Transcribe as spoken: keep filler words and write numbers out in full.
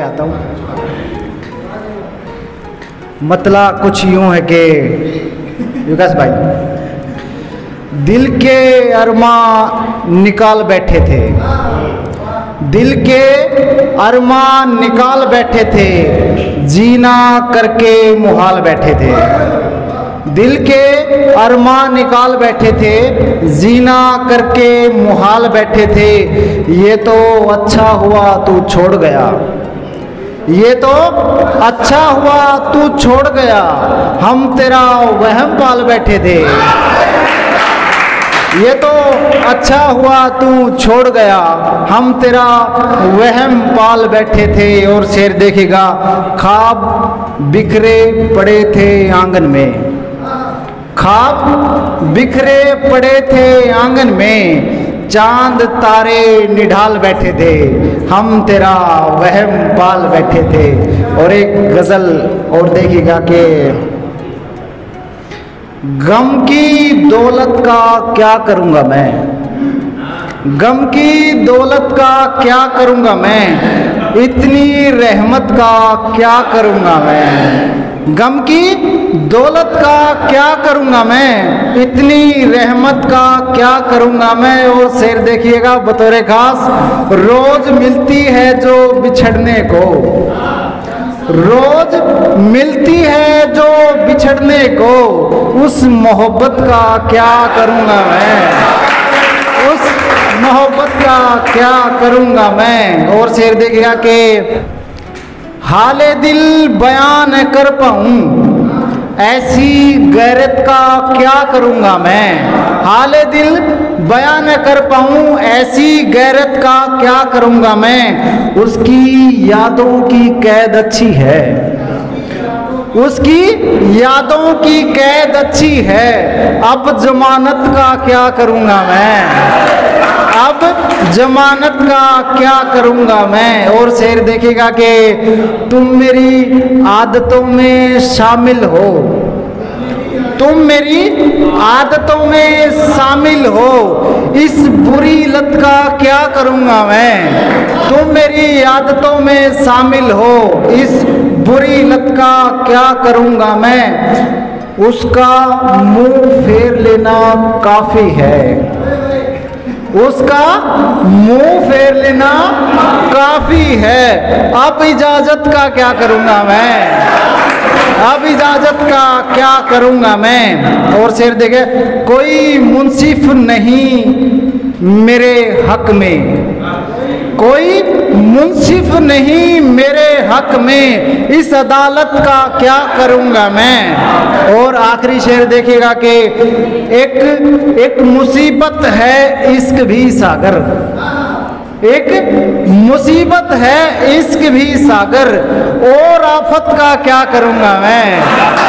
आता हूँ। मतला कुछ यूं है कि विकास भाई, दिल के अरमान निकाल बैठे थे, दिल के अरमान निकाल बैठे थे, जीना करके मुहाल बैठे थे। दिल के अरमान निकाल बैठे थे, जीना करके मुहाल बैठे थे। ये तो अच्छा हुआ तू छोड़ गया, ये तो अच्छा हुआ तू छोड़ गया, हम तेरा वहम पाल बैठे थे। ये तो अच्छा हुआ तू छोड़ गया, हम तेरा वहम पाल बैठे थे। और शेर देखेगा, ख्वाब बिखरे पड़े थे आंगन में, ख्वाब बिखरे पड़े थे आंगन में, चांद तारे निढाल बैठे थे, हम तेरा वहम पाल बैठे थे। और एक गजल और देखिएगा कि गम की दौलत का क्या करूँगा मैं, गम की दौलत का क्या करूँगा मैं, इतनी रहमत का क्या करूँगा मैं। गम की दौलत का क्या करूँगा मैं, इतनी रहमत का क्या करूँगा मैं। और शेर देखिएगा बतौर खास, रोज मिलती है जो बिछड़ने को, रोज मिलती है जो बिछड़ने को, उस मोहब्बत का क्या करूँगा मैं, उस मोहब्बत का क्या करूँगा मैं। और शेर देखिएगा कि हाले दिल बयान कर पाऊँ, ऐसी गैरत का क्या करूँगा मैं। हाले दिल बयान कर पाऊँ, ऐसी गैरत का क्या करूँगा मैं। उसकी यादों की कैद अच्छी है, उसकी यादों की कैद अच्छी है, अब जमानत का क्या करूँगा मैं, अब जमानत का क्या करूँगा मैं। और शेर देखेगा कि तुम मेरी आदतों में शामिल हो, तुम मेरी आदतों में शामिल हो, इस बुरी लत का क्या करूँगा मैं। तुम मेरी आदतों में शामिल हो, इस बुरी लत का क्या करूँगा मैं। उसका मुंह फेर लेना काफ़ी है, उसका मुंह फेर लेना काफ़ी है, अब इजाज़त का क्या करूँगा मैं, अब इजाज़त का क्या करूँगा मैं। और शेर देखे, कोई मुंसिफ नहीं मेरे हक में, कोई मुंसिफ नहीं मेरे हक में, इस अदालत का क्या करूँगा मैं। और आखिरी शेर देखिएगा कि एक एक मुसीबत है इश्क भी सागर, एक मुसीबत है इश्क भी सागर, और आफत का क्या करूँगा मैं।